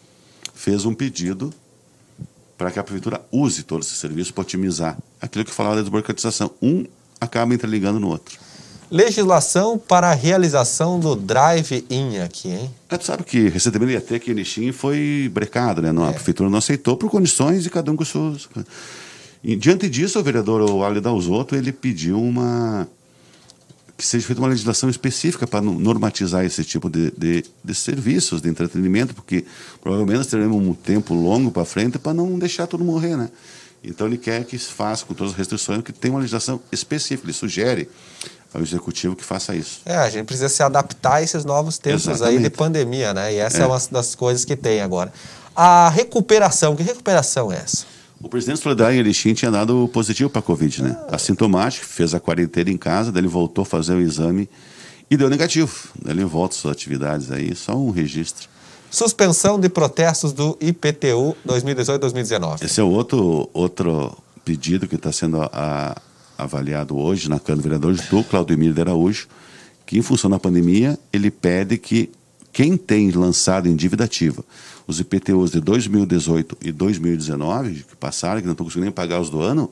fez um pedido para que a prefeitura use todos esses serviços para otimizar aquilo que falava da desburocratização. Um acaba interligando no outro. Legislação para a realização do drive-in aqui, hein? É, tu sabe que recentemente ia ter aqui em Erechim foi brecado, né? Não, é. A prefeitura não aceitou por condições e cada um com suas... E, diante disso, o vereador Ali Dalzotto, ele pediu uma... que seja feita uma legislação específica para normatizar esse tipo de, de, de serviços, de entretenimento, porque provavelmente nós teremos um tempo longo para frente para não deixar todo morrer, né? Então ele quer que se faça com todas as restrições, que tenha uma legislação específica, ele sugere ao executivo que faça isso. É, a gente precisa se adaptar a esses novos tempos. Exatamente. Aí de pandemia, né? E essa é. é uma das coisas que tem agora. A recuperação, que recuperação é essa? O presidente Solidário em Erechim tinha dado positivo para a Covid, né? Ah. Assintomático, fez a quarentena em casa, daí ele voltou a fazer o exame e deu negativo. Daí ele volta às suas atividades aí, só um registro. Suspensão de protestos do I P T U dois mil e dezoito a dois mil e dezenove. Esse é outro, outro pedido que está sendo a, avaliado hoje na Câmara de Vereadores do Claudio Emílio de Araújo, que em função da pandemia, ele pede que quem tem lançado em dívida ativa os I P T Us de dois mil e dezoito e dois mil e dezenove, que passaram, que não estão conseguindo nem pagar os do ano,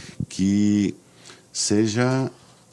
que seja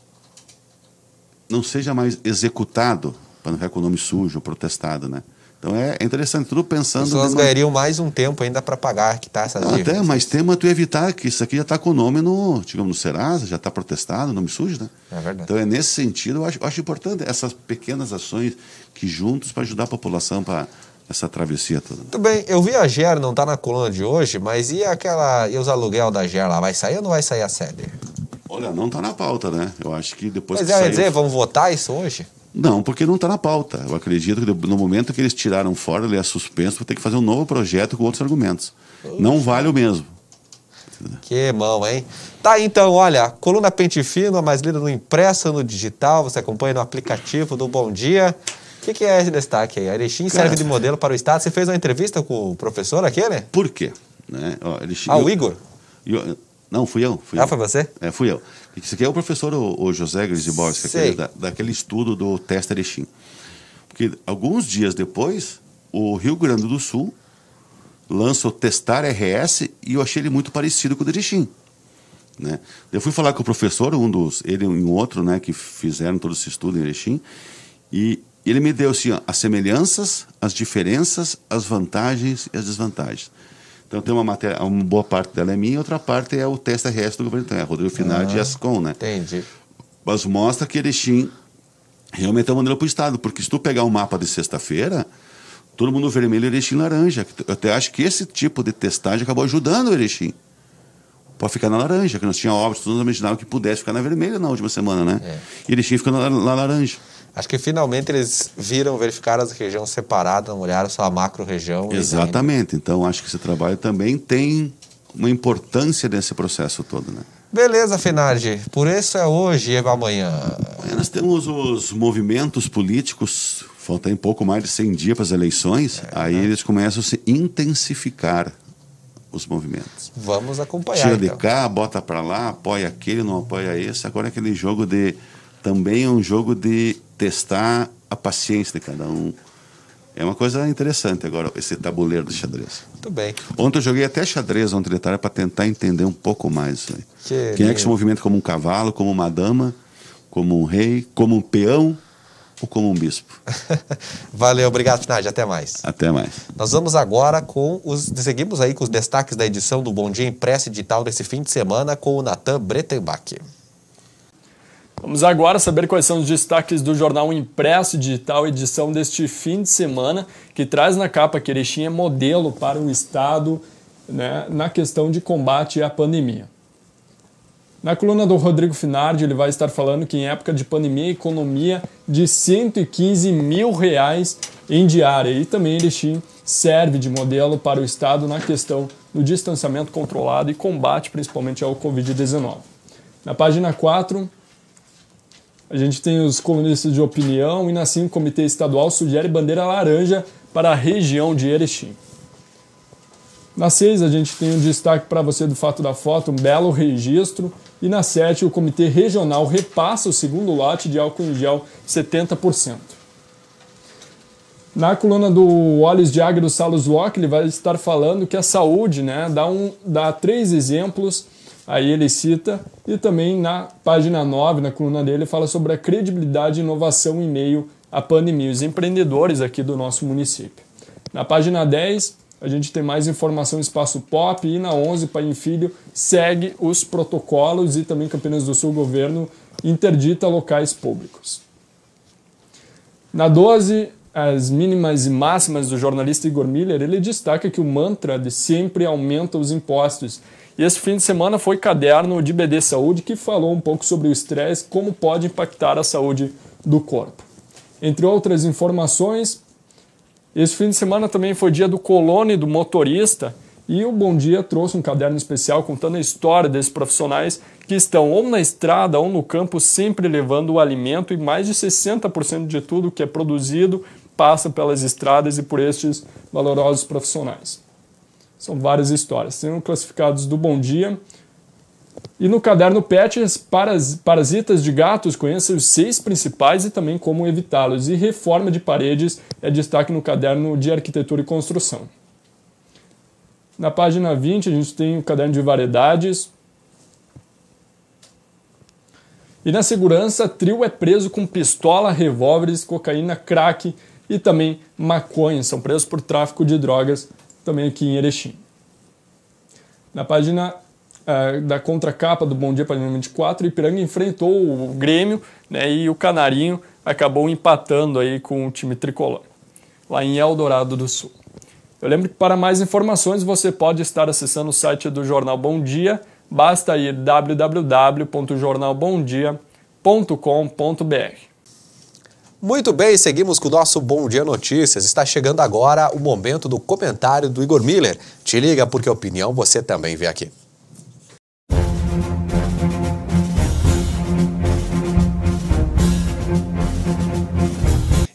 não seja mais executado, para não ficar com o nome sujo, protestado, né? Então é interessante, tudo pensando... As pessoas ganhariam mais um tempo ainda para pagar, que tá essas dívidas. Até mais tempo é tu evitar que isso aqui já está com o nome no, digamos, no Serasa, já está protestado, nome sujo, né? É verdade. Então é nesse sentido, eu acho, eu acho importante essas pequenas ações que juntos para ajudar a população para essa travessia toda. Muito bem, eu vi a G E R, não está na coluna de hoje, mas e aquela, e os aluguel da G E R lá, vai sair ou não vai sair a sede? Olha, não está na pauta, né? Eu acho que depois mas que é, saiu... dizer, vamos votar isso hoje? Não, porque não está na pauta. Eu acredito que no momento que eles tiraram fora, ele é suspenso, vai ter que fazer um novo projeto com outros argumentos. Oxe. Não vale o mesmo. máquina. Que mão, hein? Tá, então, olha, coluna Pente Fino, a mais lida no impresso, no digital, você acompanha no aplicativo do Bom Dia. O que, que é esse destaque aí? A Erechim Cara, serve de modelo para o Estado. Você fez uma entrevista com o professor aqui, né? Por quê? Né? Ó, Erechim, ah, o eu, Igor? Eu, não, fui eu. Fui ah, eu. foi você? É, fui eu. Isso aqui é o professor, o, o José Grisborski, da, daquele estudo do teste Erechim. Porque alguns dias depois, o Rio Grande do Sul lança o Testar R S e eu achei ele muito parecido com o do Erechim. Né? Eu fui falar com o professor, um dos, ele e um outro, né, que fizeram todo esse estudo em Erechim, e ele me deu assim, ó, as semelhanças, as diferenças, as vantagens e as desvantagens. Então tem uma matéria, uma boa parte dela é minha, outra parte é o teste R S do governo, então é Rodrigo Finardi ah, e Ascom, né? Entendi. Mas mostra que Erechim realmente é um modelo para o Estado, porque se tu pegar um mapa de sexta-feira, todo mundo vermelho e Erechim laranja. Eu até acho que esse tipo de testagem acabou ajudando o Erechim. Pode ficar na laranja, que nós tínhamos obras, todos imaginavam que pudesse ficar na vermelha na última semana, né? É. E Erechim ficou na, na laranja. Acho que finalmente eles viram, verificaram as regiões separadas, olharam só a macro-região. Exatamente. Então, acho que esse trabalho também tem uma importância nesse processo todo, né? Beleza, Finardi. Por isso é hoje e é amanhã. Amanhã nós temos os movimentos políticos, falta um pouco mais de cem dias para as eleições, é, aí né? Eles começam a se intensificar os movimentos. Vamos acompanhar, Tira então. de cá, bota para lá, apoia aquele, não apoia esse. Agora é aquele jogo de... Também é um jogo de testar a paciência de cada um. É uma coisa interessante agora, esse tabuleiro de xadrez. Muito bem. Ontem eu joguei até xadrez ontem de tarde para tentar entender um pouco mais isso aí. Que Quem lindo. é que se movimenta como um cavalo, como uma dama, como um rei, como um peão ou como um bispo? Valeu, obrigado, Finardi. Até mais. Até mais. Nós vamos agora com os... Seguimos aí com os destaques da edição do Bom Dia Impresso Digital desse fim de semana com o Natan Bretenbach. Vamos agora saber quais são os destaques do jornal Impresso Digital, edição deste fim de semana, que traz na capa que Erechim é modelo para o Estado, né, na questão de combate à pandemia. Na coluna do Rodrigo Finardi, ele vai estar falando que em época de pandemia, economia de cento e quinze mil reais em diária. E também Erechim serve de modelo para o Estado na questão do distanciamento controlado e combate principalmente ao covid dezenove. Na página quatro... a gente tem os colunistas de opinião e na cinco, o Comitê Estadual sugere bandeira laranja para a região de Erechim. Na seis, a gente tem um destaque para você do fato da foto, um belo registro. E na sete, o Comitê Regional repassa o segundo lote de álcool em gel setenta por cento. Na coluna do Olhos de Águia do Salus Locke, ele vai estar falando que a saúde, né, dá, um, dá três exemplos. Aí ele cita, e também na página nove, na coluna dele, fala sobre a credibilidade e inovação em meio à pandemia, os empreendedores aqui do nosso município. Na página dez, a gente tem mais informação Espaço Pop, e na onze, Pai Filho segue os protocolos e também Campinas do Sul, o governo interdita locais públicos. Na doze, as mínimas e máximas do jornalista Igor Miller, ele destaca que o mantra de sempre aumenta os impostos. E esse fim de semana foi caderno de B D Saúde, que falou um pouco sobre o estresse, como pode impactar a saúde do corpo. Entre outras informações, esse fim de semana também foi dia do colono e do motorista, e o Bom Dia trouxe um caderno especial contando a história desses profissionais que estão ou na estrada ou no campo, sempre levando o alimento, e mais de sessenta por cento de tudo que é produzido passa pelas estradas e por estes valorosos profissionais. São várias histórias. Tem classificados do Bom Dia. E no caderno Pets, paras, parasitas de gatos, conheça os seis principais e também como evitá-los. E reforma de paredes é destaque no caderno de Arquitetura e Construção. Na página vinte, a gente tem o caderno de variedades. E na segurança, trio é preso com pistola, revólveres, cocaína, crack e também maconha. São presos por tráfico de drogas, também aqui em Erechim. Na página uh, da contracapa do Bom Dia, página vinte e quatro, Ipiranga enfrentou o Grêmio, né, e o Canarinho acabou empatando aí com o time tricolor, lá em Eldorado do Sul. Eu lembro que para mais informações você pode estar acessando o site do Jornal Bom Dia, basta ir w w w ponto jornal bom dia ponto com ponto b r. Muito bem, seguimos com o nosso Bom Dia Notícias. Está chegando agora o momento do comentário do Igor Miller. Te liga porque a opinião você também vê aqui.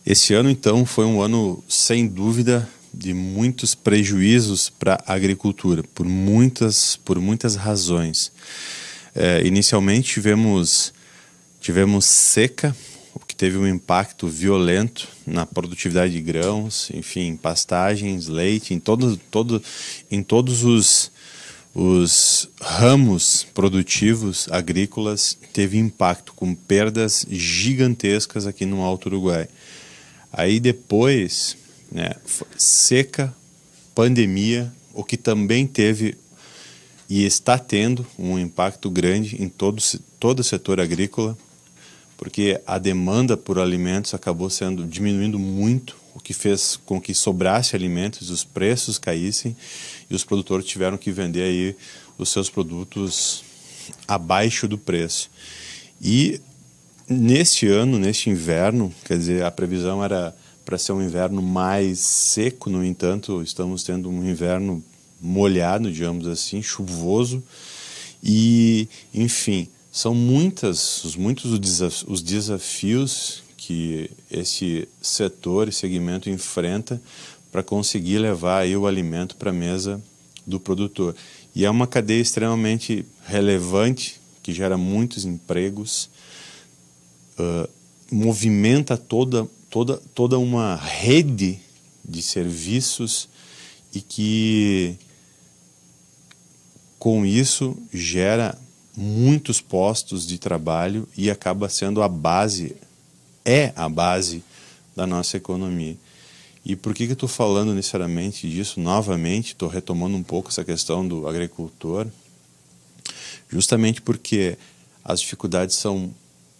Esse ano, então, foi um ano, sem dúvida, de muitos prejuízos para a agricultura, por muitas, por muitas razões. É, inicialmente, tivemos, tivemos seca, o que teve um impacto violento na produtividade de grãos, enfim, pastagens, leite, em, todo, todo, em todos os, os ramos produtivos agrícolas, teve impacto, com perdas gigantescas aqui no Alto Uruguai. Aí depois, né, seca, pandemia, o que também teve e está tendo um impacto grande em todo, todo o setor agrícola, porque a demanda por alimentos acabou sendo diminuindo muito, o que fez com que sobrasse alimentos, os preços caíssem e os produtores tiveram que vender aí os seus produtos abaixo do preço. E neste ano, neste inverno, quer dizer, a previsão era para ser um inverno mais seco, no entanto, estamos tendo um inverno molhado, digamos assim, chuvoso e, enfim, são muitas, os, muitos os desafios que esse setor e segmento enfrenta para conseguir levar aí o alimento para a mesa do produtor. E é uma cadeia extremamente relevante, que gera muitos empregos, uh, movimenta toda, toda, toda uma rede de serviços e que, com isso, gera muitos postos de trabalho e acaba sendo a base, é a base da nossa economia. E por que que eu estou falando necessariamente disso novamente? Estou retomando um pouco essa questão do agricultor, justamente porque as dificuldades são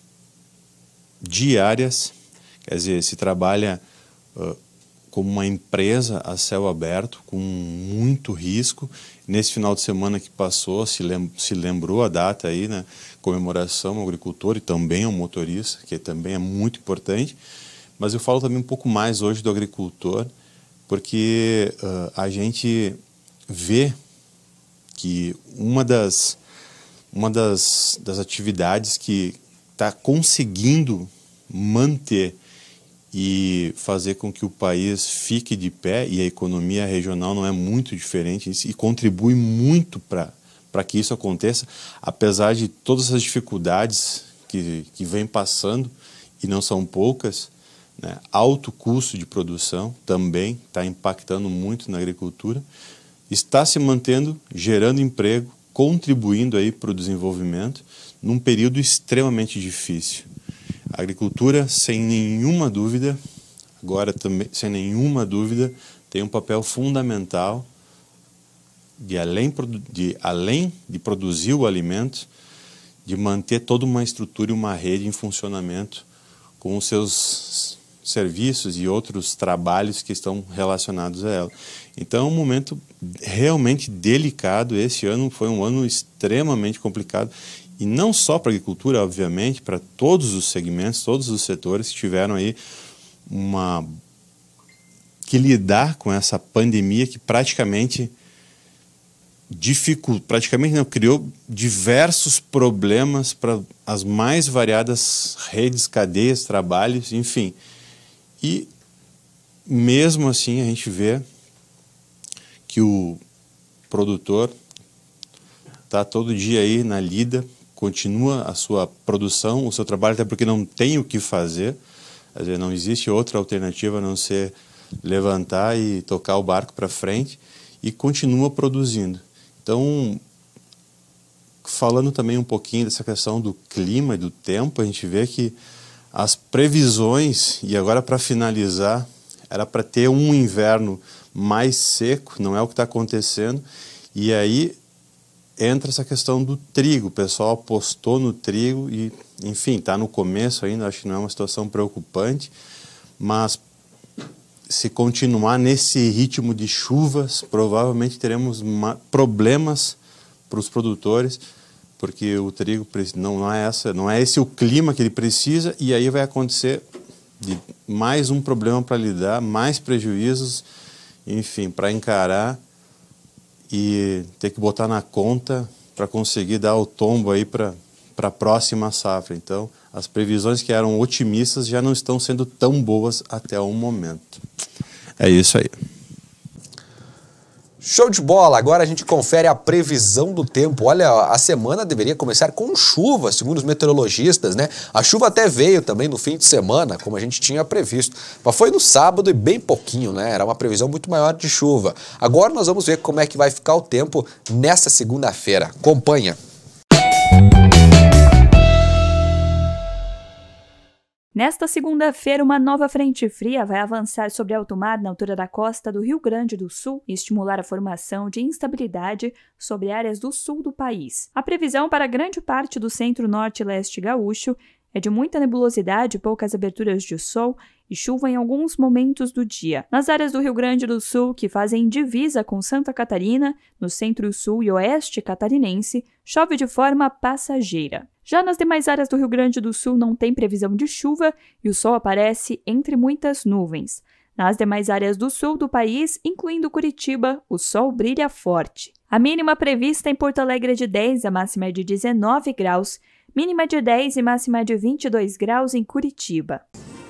diárias, quer dizer, se trabalha uh, como uma empresa a céu aberto, com muito risco. Nesse final de semana que passou, se, lem se lembrou a data aí, né? Comemoração ao agricultor e também ao motorista, que também é muito importante. Mas eu falo também um pouco mais hoje do agricultor, porque uh, a gente vê que uma das, uma das, das atividades que está conseguindo manter e fazer com que o país fique de pé, e a economia regional não é muito diferente, e contribui muito para para que isso aconteça, apesar de todas as dificuldades que, que vem passando, e não são poucas, né? Alto custo de produção também está impactando muito na agricultura, está se mantendo, gerando emprego, contribuindo aí para o desenvolvimento, num período extremamente difícil. A agricultura, sem nenhuma dúvida, agora também, sem nenhuma dúvida, tem um papel fundamental de além, de, além de produzir o alimento, de manter toda uma estrutura e uma rede em funcionamento com os seus serviços e outros trabalhos que estão relacionados a ela. Então é um momento realmente delicado. Esse ano foi um ano extremamente complicado, e não só para a agricultura, obviamente, para todos os segmentos, todos os setores que tiveram aí uma... que lidar com essa pandemia que praticamente dificult... praticamente não, criou diversos problemas para as mais variadas redes, cadeias, trabalhos, enfim. E mesmo assim a gente vê que o produtor está todo dia aí na lida, continua a sua produção, o seu trabalho, até porque não tem o que fazer, quer dizer, não existe outra alternativa a não ser levantar e tocar o barco para frente, e continua produzindo. Então, falando também um pouquinho dessa questão do clima e do tempo, a gente vê que as previsões, e agora para finalizar, era para ter um inverno mais seco, não é o que está acontecendo, e aí entra essa questão do trigo. O pessoal apostou no trigo e, enfim, está no começo ainda, acho que não é uma situação preocupante, mas se continuar nesse ritmo de chuvas, provavelmente teremos problemas para os produtores, porque o trigo não, não, é essa, não é esse o clima que ele precisa, e aí vai acontecer de mais um problema para lidar, mais prejuízos, enfim, para encarar e ter que botar na conta para conseguir dar o tombo aí para para a próxima safra. Então, as previsões que eram otimistas já não estão sendo tão boas até o momento. É isso aí. Show de bola! Agora a gente confere a previsão do tempo. Olha, a semana deveria começar com chuva, segundo os meteorologistas, né? A chuva até veio também no fim de semana, como a gente tinha previsto. Mas foi no sábado e bem pouquinho, né? Era uma previsão muito maior de chuva. Agora nós vamos ver como é que vai ficar o tempo nesta segunda-feira. Acompanha! Nesta segunda-feira, uma nova frente fria vai avançar sobre alto mar na altura da costa do Rio Grande do Sul e estimular a formação de instabilidade sobre áreas do sul do país. A previsão para grande parte do centro-norte e leste gaúcho é de muita nebulosidade, poucas aberturas de sol e chuva em alguns momentos do dia. Nas áreas do Rio Grande do Sul, que fazem divisa com Santa Catarina, no centro-sul e oeste catarinense, chove de forma passageira. Já nas demais áreas do Rio Grande do Sul não tem previsão de chuva e o sol aparece entre muitas nuvens. Nas demais áreas do sul do país, incluindo Curitiba, o sol brilha forte. A mínima prevista em Porto Alegre é de dez, a máxima é de dezenove graus, mínima de dez e máxima de vinte e dois graus em Curitiba.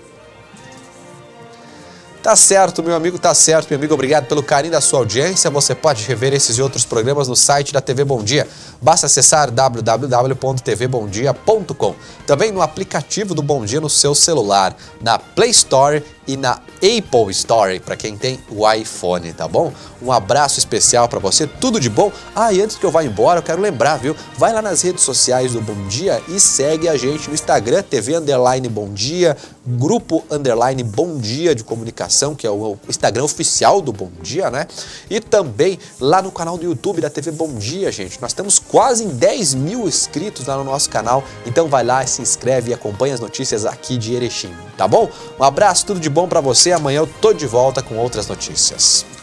Tá certo, meu amigo, tá certo, meu amigo. Obrigado pelo carinho da sua audiência. Você pode rever esses e outros programas no site da T V Bom Dia. Basta acessar w w w ponto t v bom dia ponto com. Também no aplicativo do Bom Dia no seu celular, na Play Store e na Apple Store, para quem tem o iPhone, tá bom? Um abraço especial para você, tudo de bom. Ah, e antes que eu vá embora, eu quero lembrar, viu? Vai lá nas redes sociais do Bom Dia e segue a gente no Instagram, T V Underline Bom Dia, Grupo Underline Bom Dia de Comunicação, que é o Instagram oficial do Bom Dia, né? E também lá no canal do YouTube da T V Bom Dia, gente. Nós temos quase em dez mil inscritos lá no nosso canal, então vai lá, se inscreve e acompanha as notícias aqui de Erechim, tá bom? Um abraço, tudo de bom para você. Amanhã eu tô de volta com outras notícias.